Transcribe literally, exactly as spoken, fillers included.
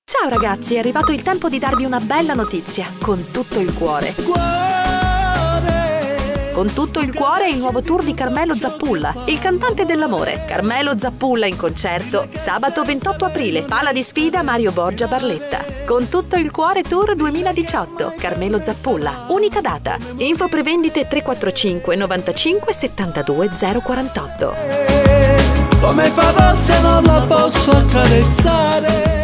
Ciao ragazzi, è arrivato il tempo di darvi una bella notizia, con tutto il cuore. Cuore. Con tutto il cuore il nuovo tour di Carmelo Zappulla, il cantante dell'amore. Carmelo Zappulla in concerto, sabato ventotto aprile, Pala di Sfida Mario Borgia Barletta. Con tutto il cuore tour duemiladiciotto, Carmelo Zappulla, unica data. Info prevendite tre quattro cinque novantacinque settantadue zero quarantotto. Come farò se non la posso accarezzare?